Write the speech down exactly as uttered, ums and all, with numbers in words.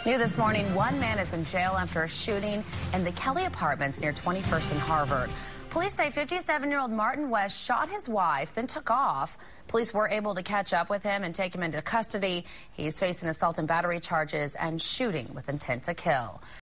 New this morning, one man is in jail after a shooting in the Kelly Apartments near twenty-first and Harvard. Police say fifty-seven-year-old Martin West shot his wife, then took off. Police were able to catch up with him and take him into custody. He's facing assault and battery charges and shooting with intent to kill.